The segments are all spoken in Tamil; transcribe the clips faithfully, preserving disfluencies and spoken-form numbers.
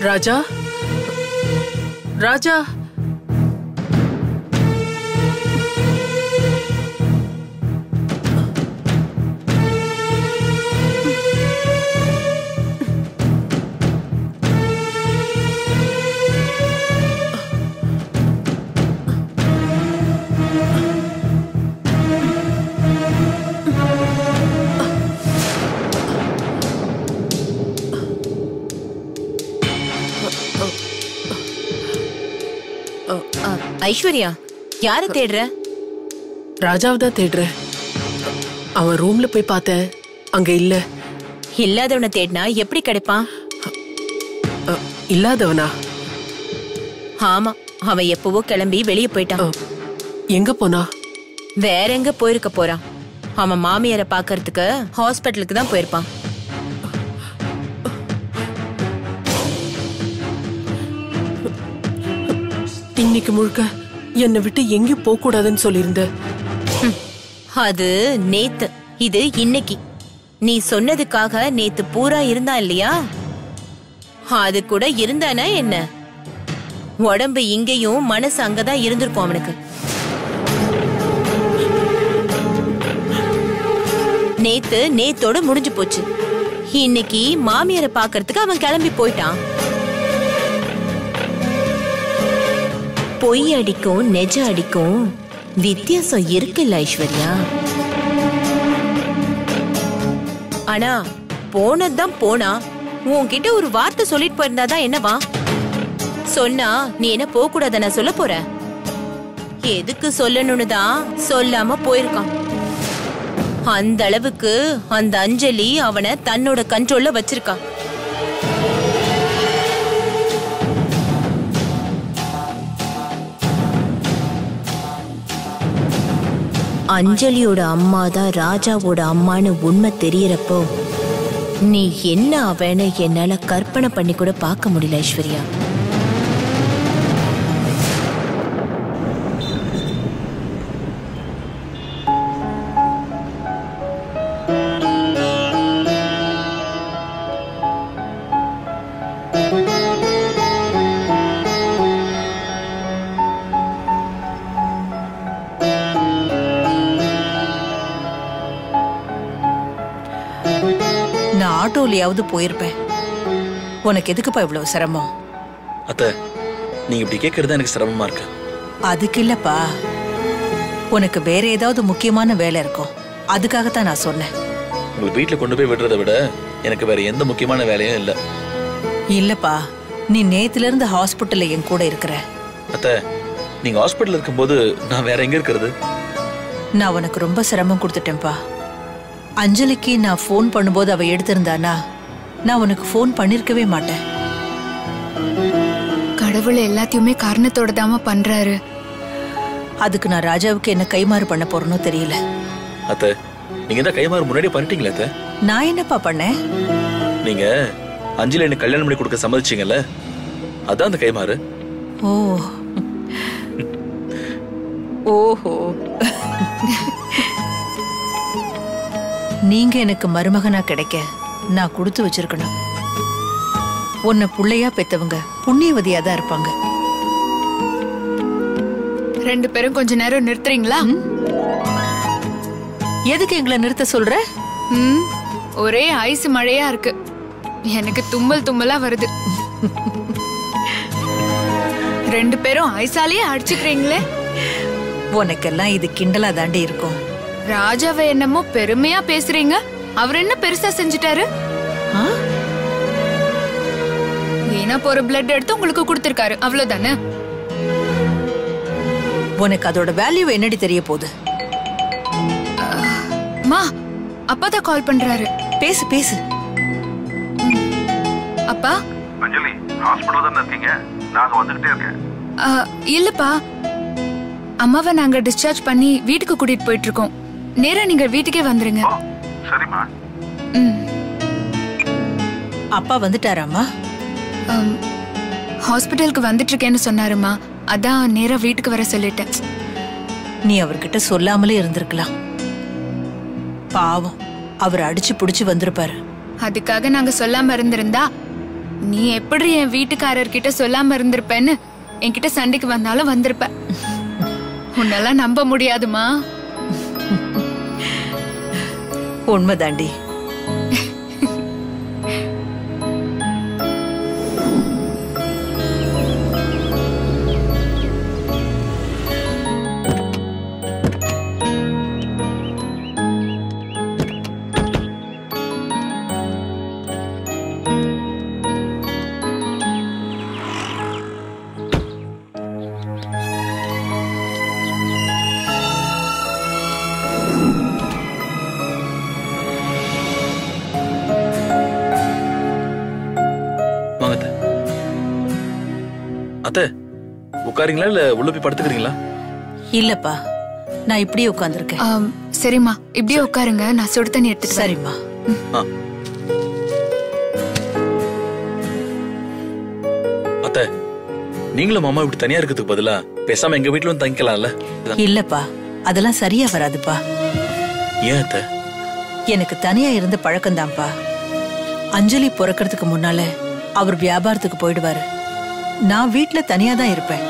ராஜா ராஜா ஐஸ்வர்யா, யார தேடுற? ராஜாவதான் தேடுற. அவன் ரூம்ல போய் பார்த்தேன், அங்க இல்ல. இல்லாதவனை தேடினா எப்படி கிடைப்பான்? இல்லாதவனா? ஆமா, அவன் எப்பவோ கிளம்பி வெளியே போயிட்டான். எங்க போனா? வேற எங்க போயிருக்க போறான்? அவன் மாமியாரை பாக்கறதுக்கு ஹாஸ்பிட்டலுக்கு தான் போயிருப்பான். இன்னைக்கு முழுக்க என்னை விட்டு எங்கேயும் போக கூடாதுன்னு சொல்லியிருந்த. அது நேத்து, இது இன்னைக்கு. நீ சொன்னதுக்காக நேத்து பூரா இருந்தா இல்லையா? அது கூட இருந்தானா என்ன? உடம்பு இங்கேயும் மனசு அங்கதான் இருந்திருக்கும் அவனுக்கு. நேத்து நேத்தோட முடிஞ்சு போச்சு. இன்னைக்கு மாமியாரை பாக்கறதுக்கு அவன் கிளம்பி போயிட்டான். பொய் அடிக்கும் நெஜ அடிக்கும் வித்தியாசம் இருக்குல்ல ஐஸ்வர்யா? ஆனா போனதுதான் போனா. உன்கிட்ட ஒரு வார்த்தை சொல்லிட்டு போயிருந்தாதான் என்னவா? சொன்னா நீ என்ன போக கூடாத நான் சொல்ல போற? எதுக்கு சொல்லணும்னு தான் சொல்லாம போயிருக்கான். அந்த அளவுக்கு அந்த அஞ்சலி அவனை தன்னோட கண்ட்ரோல்ல வச்சிருக்கா. அஞ்சலியோட அம்மா தான் ராஜாவோட அம்மான்னு உண்மை தெரியறப்போ நீ என்ன அவனை என்னால கற்பனை பண்ணி கூட பார்க்க முடியல ஐஸ்வர்யா. நான் ஆட்டோலயாவது போயிருப்பேன். உனக்கு எதுக்குப்பா இவ்வளவு சிரமம்? அத்தை, நீங்க இப்படி கேட்கறது எனக்கு சிரமமா இருக்கு. அதுக்கு இல்லப்பா, உனக்கு வேற ஏதாவது முக்கியமான வேலை இருக்கும், அதுக்காகத்தான் நான் சொன்னேன். உங்களை வீட்டுல கொண்டு போய் விடுறதை விட எனக்கு வேற எந்த முக்கியமான வேலையும் இல்ல. இல்லப்பா, நீ நேத்துல இருந்து ஹாஸ்பிட்டல்ல என் கூட இருக்கிற. அத்தை, நீங்க ஹாஸ்பிட்டல் இருக்கும்போது நான் வேற எங்க இருக்கிறது? நான் உனக்கு ரொம்ப சிரமம் கொடுத்துட்டேன்ப்பா. அஞ்சலிக்கு நான் போன் பண்ணும்போது அவ எடுத்திருந்தானா நான் உனக்கு போன் பண்ணிருக்கவே மாட்டேன். கடவுள் எல்லாத்தையுமே காரணத்தோட தாமா பண்றாரு. அதுக்கு நான் ராஜாவுக்கு என்ன கைமாறு பண்ண போறேனோ தெரியல. அத்தை, நீங்க இந்த கைமாறு முன்னாடியே பண்ணிட்டீங்களா அத்தை? நான் என்னப்பா பண்ணேன்? நீங்க அஞ்சலி எனக்கு கல்யாணம் பண்ணி கொடுக்க சம்மதிச்சீங்கல்ல, அதான் அந்த கைமாறு. ஓ ஓஹோ, நீங்க எனக்கு மருமகனா கிடைக்க நான் கொடுத்து வச்சிருக்கணும். உன்னை புள்ளையா பெத்தவங்க புண்ணியவதியா தான் இருப்பாங்க. ரெண்டு பேரும் கொஞ்ச நேரம் நிறுத்துறீங்களா? எதுக்கு எங்களை நிறுத்த சொல்ற? ம், ஒரே ஐஸ் மழையா இருக்கு. எனக்கு தும்மல் தும்மலா வருது. ரெண்டு பேரும் ஐசாலேயே அடிச்சுக்கிறீங்களே. உனக்கெல்லாம் இது கிண்டலா தாண்டி இருக்கும். ராஜாவை என்னமோ பெருமையா பேசுறீங்க. அவர் என்ன பெருசா செஞ்சுட்டாரு? வீணா போற பிளட் எடுத்து உங்களுக்கு கொடுத்திருக்காரு, அவ்வளவுதானே? உனக்கு அதோட வேல்யூ என்னடி தெரிய போகுது? மா, அப்பாதான் கால் பண்றாரு. பேசு பேசு. அப்பா, அஞ்சலி ஹாஸ்பிடல்ல தான இருக்கீங்க? நான் வந்துட்டே இருக்கேன். இல்லப்பா, அம்மாவை நாங்க டிஸ்சார்ஜ் பண்ணி வீட்டுக்கு கூட்டிட்டு போயிட்டு இருக்கோம். நேரா நீங்க வீட்டுக்கே வந்துருங்க. சரிம்மா. அப்பா வந்துட்டாராமா? ஹாஸ்பிட்டலுக்கு வந்துட்டு இருக்கேன்னு சொன்னாருமா, அதான் நேரா வீட்டுக்கு வர சொல்லிட்டேன். நீ அவர்கிட்ட சொல்லாமலே இருந்திருக்கலாம். பாவம், அவர் அடிச்சு புடிச்சு வந்திருப்பாரு. அதுக்காக நாங்க சொல்லாம இருந்திருந்தா நீ எப்படி என் வீட்டுக்காரர்கிட்ட சொல்லாம இருந்திருப்பேன்னு என்கிட்ட சண்டைக்கு வந்தாலும் வந்திருப்ப. உன்னெல்லாம் நம்ப முடியாதுமா. உண்மைதாண்டி. அத்தை, உட்காரீங்களா இல்ல உள்ள போய் படுத்துக்கிறீங்களா? இல்லப்பா, நான் இப்படியே உட்கார்ந்திருக்கேன். சரிம்மா, இப்படியே உட்காருங்க, நான் சுடு தண்ணி எடுத்துட்டு. சரிம்மா. அத்தை, நீங்களும் மாமா இப்படி தனியா இருக்கிறதுக்கு பதிலா பேசாம எங்க வீட்டுல வந்து தங்கிக்கலாம்ல? இல்லப்பா, அதெல்லாம் சரியா வராதுப்பா. ஏன் அத்தை? எனக்கு தனியா இருந்த பழக்கம்தான்ப்பா. அஞ்சலி பிறக்கிறதுக்கு முன்னால அவர் வியாபாரத்துக்கு போயிடுவாரு. நான் வீட்டுல தனியா தான் இருப்பேன்.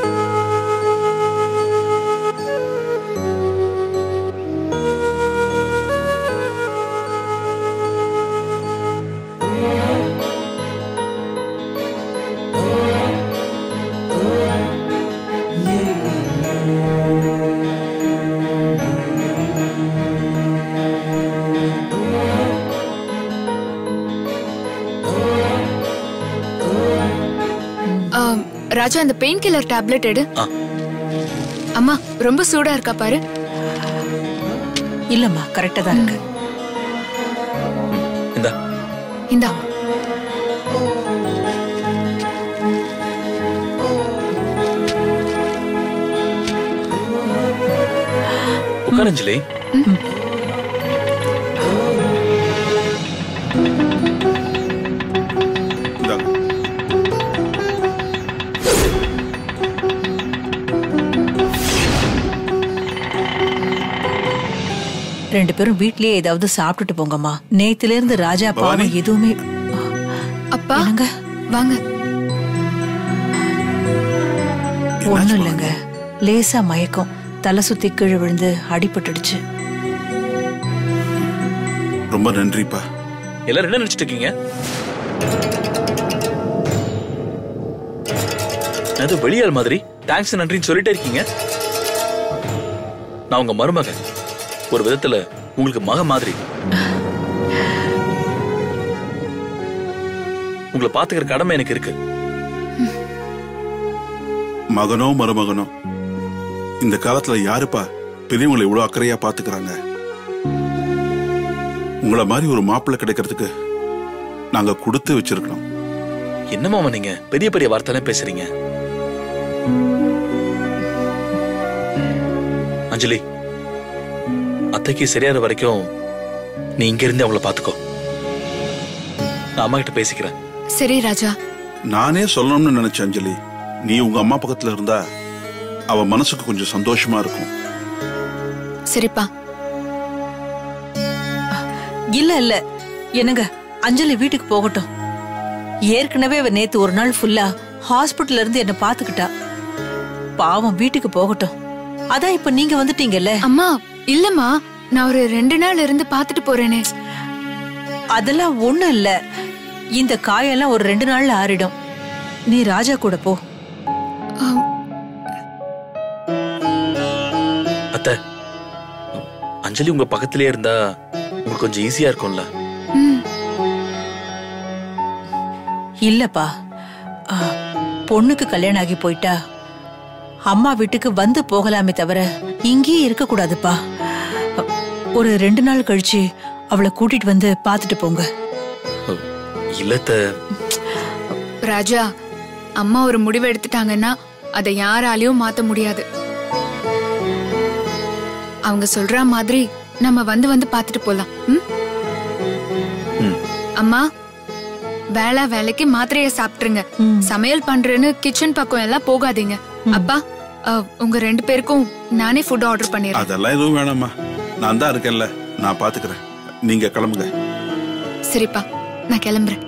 ராஜா, அந்த பெயின் கில்லர் டேப்லெட் எடு. அம்மா, ரொம்ப சூடா இருக்கா பாரு. இல்லம்மா, கரெக்டா தான் இருக்கு. இந்தா இந்தா. உட்காரு அஞ்சலி. ரெண்டு பேரும் வீட்லயே ஏதாவது சாப்பிட்டுட்டு போங்கம்மா. நேத்துல இருந்து ராஜா பாவம் எதுவுமே. அப்பா வாங்க. ஒண்ணும் இல்லைங்க, லேசா மயக்கம், தலை சுத்தி கீழே விழுந்து அடிபட்டுடுச்சு. ரொம்ப நன்றிப்பா. எல்லாரும் என்ன நினைச்சிட்டு இருக்கீங்க? அது வெளியால் மாதிரி தேங்க்ஸ் நன்றின்னு சொல்லிட்டே இருக்கீங்க. நான் உங்க மருமகன், ஒரு விதத்துல உங்களுக்கு மக மாதிரி. உங்களை பாத்துக்கிற கடமை எனக்கு இருக்கு. மகனோ மருமகனோ, இந்த காலத்துல யாருப்பா பெரியவங்களை இவ்வளவு அக்கறையா பாத்துக்கிறாங்க? உங்களை மாதிரி ஒரு மாப்பிள்ளை கிடைக்கிறதுக்கு நாங்க கொடுத்து வச்சிருக்கோம். என்ன மாமா நீங்க பெரிய பெரிய வார்த்தை பேசுறீங்க? அஞ்சலி, அத்தைக்கு சரியான வரைக்கும் நீ இங்க இருந்து அவங்கள பாத்துக்கோ. நான் அம்மா கிட்ட பேசிக்கிறேன். சரி ராஜா. நானே சொல்லணும்னு நினைச்சேன் அஞ்சலி, நீ உங்க அம்மா பக்கத்துல இருந்தா அவ மனசுக்கு கொஞ்சம் சந்தோஷமா இருக்கும். சரிப்பா. இல்ல இல்ல என்னங்க, அஞ்சலி வீட்டுக்கு போகட்டும். ஏற்கனவே அவ நேத்து ஒரு நாள் ஃபுல்லா ஹாஸ்பிட்டல்ல இருந்து என்ன பாத்துக்கிட்டா. பாவம், வீட்டுக்கு போகட்டும். அதான் இப்ப நீங்க வந்துட்டீங்கல்ல. அம்மா இல்லம்மா, நான் ஒரு ரெண்டு நாள் இருந்து பாத்துட்டு போறேனே. அதெல்லாம் ஒண்ணும் இல்ல, இந்த காயெல்லாம் ஒரு ரெண்டு நாள்ல ஆறிடும். நீ ராஜா கூட போ. அத்தை, அஞ்சலி உங்க பக்கத்திலே இருந்தா உங்களுக்கு கொஞ்சம் ஈஸியா இருக்கும்ல? இல்லப்பா, பொண்ணுக்கு கல்யாணம் ஆகி போயிட்டா அம்மா வீட்டுக்கு வந்து போகலாமே தவிர இங்கேயே இருக்க கூடாதுப்பா. ஒரு ரெண்டு நாள் கழிச்சு அவளை கூட்டிட்டு வந்து பாத்துட்டு போங்க. இல்லத்த ராஜா, அம்மா ஒரு முடிவு எடுத்துட்டாங்கன்னா அதை யாராலையும் மாத்த முடியாது. அவங்க சொல்ற மாதிரி நம்ம வந்து வந்து பாத்துட்டு போலாம். அம்மா, வேலை வேலைக்கு மாத்திரைய சாப்பிட்டுருங்க. சமையல் பண்றேன்னு கிச்சன் பக்கம் எல்லாம் போகாதீங்க. அப்பா, உங்க ரெண்டு பேருக்கும் நானே ஃபுட் ஆர்டர் பண்ணிடுறேன். அதெல்லாம் எதுவும் வேணாமா, நான் தான் இருக்கேன்ல, நான் பாத்துக்கிறேன். நீங்க கிளம்புங்க. சரிப்பா, நான் கிளம்புறேன்.